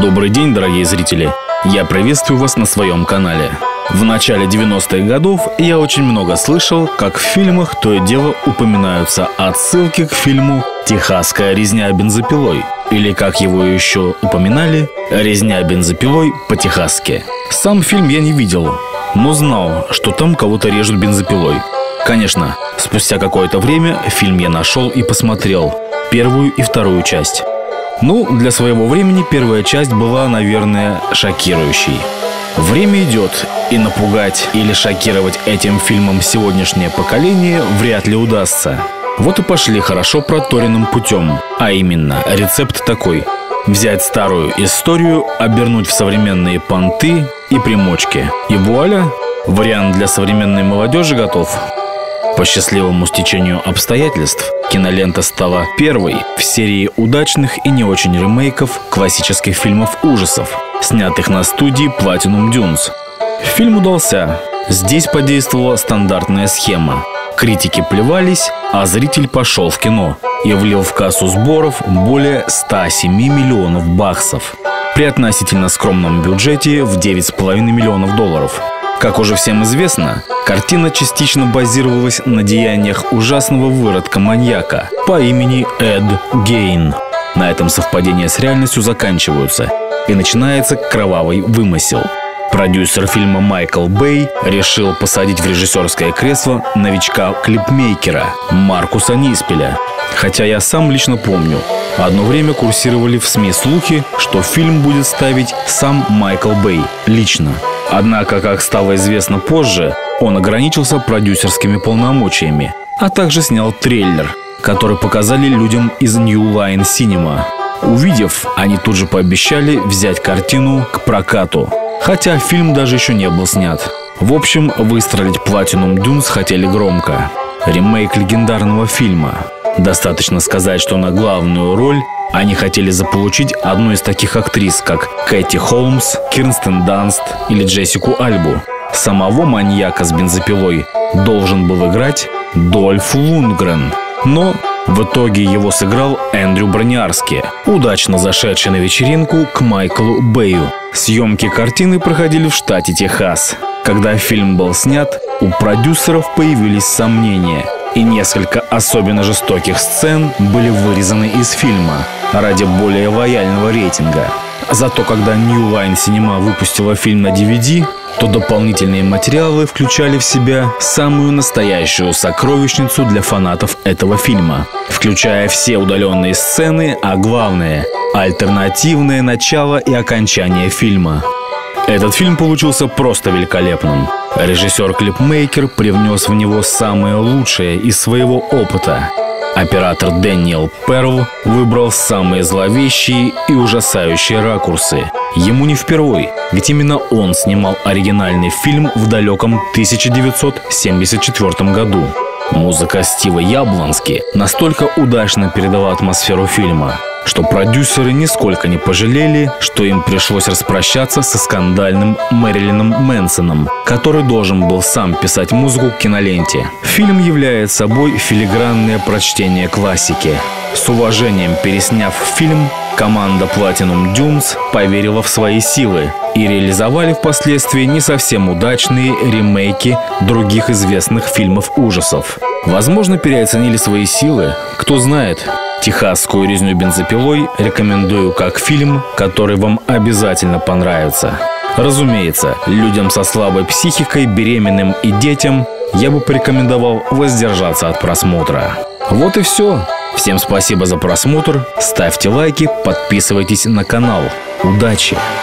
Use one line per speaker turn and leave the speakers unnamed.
Добрый день, дорогие зрители! Я приветствую вас на своем канале. В начале 90-х годов я очень много слышал, как в фильмах то и дело упоминаются отсылки к фильму «Техасская резня бензопилой», или, как его еще упоминали, «Резня бензопилой по-техасски». Сам фильм я не видел, но знал, что там кого-то режут бензопилой. Конечно, спустя какое-то время фильм я нашел и посмотрел, первую и вторую часть. Ну, для своего времени первая часть была, наверное, шокирующей. Время идет, и напугать или шокировать этим фильмом сегодняшнее поколение вряд ли удастся. Вот и пошли хорошо проторенным путем. А именно, рецепт такой: взять старую историю, обернуть в современные понты и примочки. И вуаля, вариант для современной молодежи готов. По счастливому стечению обстоятельств кинолента стала первой в серии удачных и не очень ремейков классических фильмов ужасов, снятых на студии Platinum Dunes. Фильм удался. Здесь подействовала стандартная схема. Критики плевались, а зритель пошел в кино и влил в кассу сборов более 107 миллионов баксов при относительно скромном бюджете в $9,5 миллионов. Как уже всем известно, картина частично базировалась на деяниях ужасного выродка-маньяка по имени Эд Гейн. На этом совпадения с реальностью заканчиваются, и начинается кровавый вымысел. Продюсер фильма Майкл Бэй решил посадить в режиссерское кресло новичка-клипмейкера Маркуса Ниспеля. Хотя я сам лично помню, одно время курсировали в СМИ слухи, что фильм будет ставить сам Майкл Бэй лично. Однако, как стало известно позже, он ограничился продюсерскими полномочиями, а также снял трейлер, который показали людям из New Line Cinema. Увидев, они тут же пообещали взять картину к прокату, хотя фильм даже еще не был снят. В общем, выстрелить Platinum Dunes хотели громко. Ремейк легендарного фильма. Достаточно сказать, что на главную роль они хотели заполучить одну из таких актрис, как Кэти Холмс, Кирстен Данст или Джессику Альбу. Самого маньяка с бензопилой должен был играть Дольф Лундгрен, но в итоге его сыграл Эндрю Брониарски, удачно зашедший на вечеринку к Майклу Бэю. Съемки картины проходили в штате Техас. Когда фильм был снят, у продюсеров появились сомнения, и несколько особенно жестоких сцен были вырезаны из фильма ради более лояльного рейтинга. Зато когда New Line Cinema выпустила фильм на DVD, то дополнительные материалы включали в себя самую настоящую сокровищницу для фанатов этого фильма, включая все удаленные сцены, а главное – альтернативное начало и окончание фильма. Этот фильм получился просто великолепным. Режиссер-клипмейкер привнес в него самое лучшее из своего опыта. Оператор Дэниел Перл выбрал самые зловещие и ужасающие ракурсы. Ему не впервой, ведь именно он снимал оригинальный фильм в далеком 1974 году. Музыка Стива Яблонски настолько удачно передала атмосферу фильма, что продюсеры нисколько не пожалели, что им пришлось распрощаться со скандальным Мэрилином Мэнсоном, который должен был сам писать музыку к киноленте. Фильм является собой филигранное прочтение классики. С уважением пересняв фильм, команда Platinum Dunes поверила в свои силы и реализовали впоследствии не совсем удачные ремейки других известных фильмов ужасов. Возможно, переоценили свои силы, кто знает. «Техасскую резню бензопилой» рекомендую как фильм, который вам обязательно понравится. Разумеется, людям со слабой психикой, беременным и детям я бы порекомендовал воздержаться от просмотра. Вот и все. Всем спасибо за просмотр, ставьте лайки, подписывайтесь на канал. Удачи!